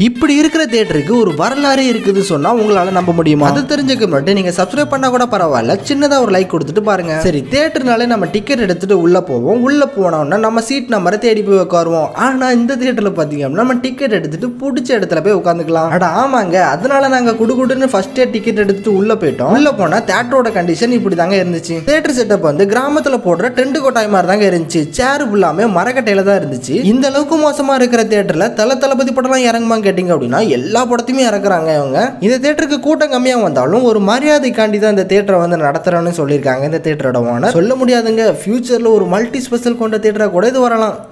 இப்படி இருக்கிற தியேட்டருக்கு ஒரு வரலாறே இருக்குது சொன்னா உங்களால நம்ப முடியுமா? அது தெரிஞ்சுக்க மட்டும் நீங்க சப்ஸ்கிரைப் பண்ணா கூட பரவாயில்ல, சின்னதா ஒரு லைக் கொடுத்துட்டு பாருங்க. சரி, தியேட்டர்னாலே நம்ம டிக்கெட் எடுத்துட்டு உள்ள போவோம். உள்ள போனோம்னா நம்ம சீட் நம்பரை தேடி போய் உட்காருவோம். ஆனா இந்த தியேட்டர்ல பாத்தீங்க நம்ம டிக்கெட் எடுத்துட்டு பிடிச்ச இடத்துல போய் உட்காந்துக்கலாம். அட ஆமாங்க, அதனால நாங்க குடுகுடுன்னு ஃபர்ஸ்டே டிக்கெட் எடுத்துட்டு உள்ள போயிட்டோம். உள்ள போனா தியேட்டரோட கண்டிஷன் இப்படி தாங்க இருந்துச்சு. தியேட்டர் செட்டப் வந்து கிராமத்துல போடுற டென்ட் கொட்டாய் மாதிரி தாங்க இருந்துச்சு. சேர் ஃபுல்லாமே மரக்கட்டையில தான் இருந்துச்சு. இந்த அளவுக்கு மோசமா இருக்கிற தியேட்டர்ல தளபதி படம் இறங்குமான்னு கேட்டீங்க அப்படின்னா எல்லா படத்தையுமே இறக்குறாங்க இவங்க. இந்த தியேட்டருக்கு கூட்டம் கம்மியா வந்தாலும் ஒரு மரியாதைக்காண்டி தான் இந்த தியேட்டரை வந்து நடத்துறேன்னு சொல்லியிருக்காங்க இந்த தியேட்டரோட ஓனர். சொல்ல முடியாதுங்க, ஃபியூச்சர்ல ஒரு மல்டி ஸ்பெஷல் கொண்ட தியேட்டரா கூட இது வரலாம்.